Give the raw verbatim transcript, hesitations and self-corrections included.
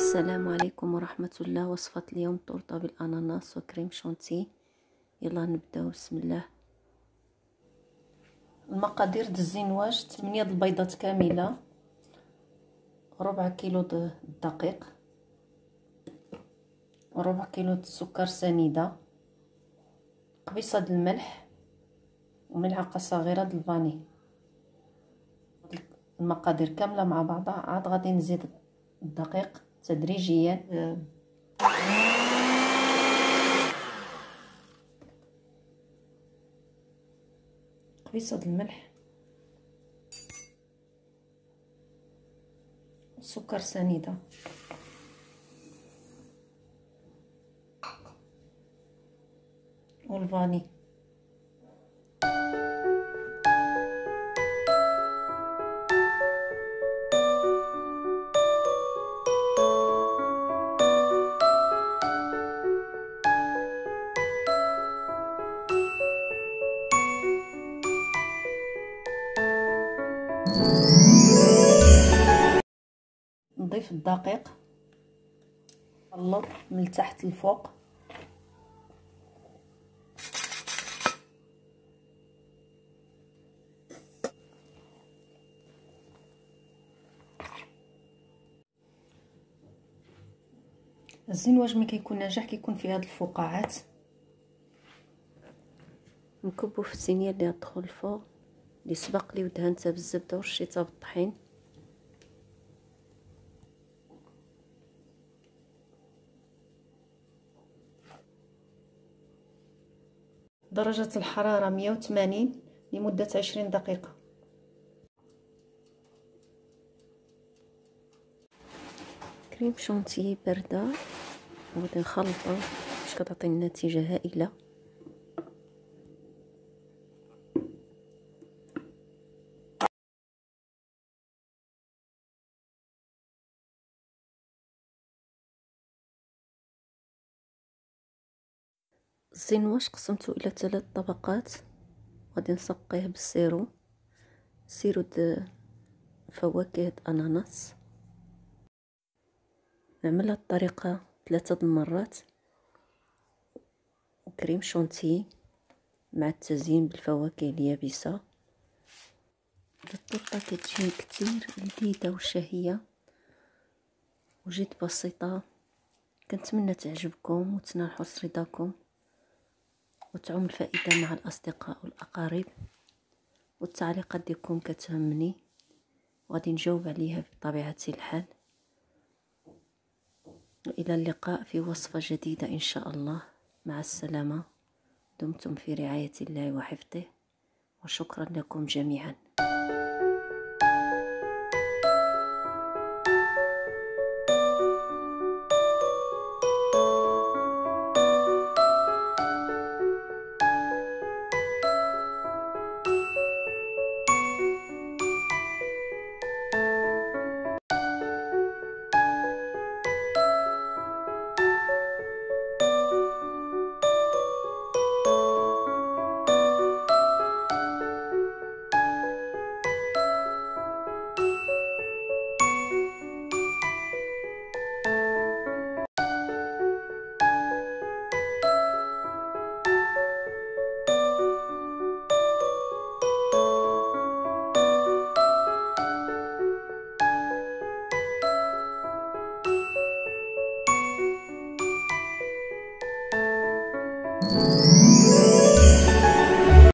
السلام عليكم ورحمة الله. وصفة اليوم طورطة بالأناناس وكريم شونتي. يلا نبداو. بسم الله. المقادير د الزينواج: ثمانية د البيضات كاملة، ربع كيلو د الدقيق، ربع كيلو د السكر سنيدة، قبيصة د الملح، وملعقة صغيرة د الفاني. المقادير كاملة مع بعضها. عاد غادي نزيد الدقيق تدريجيا، قبيصة د الملح، السكر سنيدة، والفاني. نضيف الدقيق، نخلط من التحت للفوق. الزينواج ملي كيكون ناجح كيكون فيه هاد الفقاعات. نكبو في الصينيه اللي غتدخل الفوق، اللي سبق لي ودهنتها بالزبده ورشيتها بالطحين. درجة الحرارة مية وثمانين لمدة عشرين دقيقة. كريم شونتي باردة وغادي نخلطها باش كتعطينا نتيجة هائلة. الزينواش قسمته الى ثلاث طبقات، غادي نسقيه بالسيرو، سيرو د فواكه اناناس. نعملها الطريقه ثلاثه د المرات. وكريم شونتي مع التزيين بالفواكه اليابسه. الطرطه كتجي كتير لذيذه وشهيه وجد بسيطه. كنتمنى تعجبكم وتنال حسن رضاكم وتعم الفائدة مع الأصدقاء والأقارب. والتعليقات ديالكم كتهمني وغادي نجاوب عليها بطبيعة الحال. وإلى اللقاء في وصفة جديدة إن شاء الله. مع السلامة. دمتم في رعاية الله وحفظه، وشكرا لكم جميعا.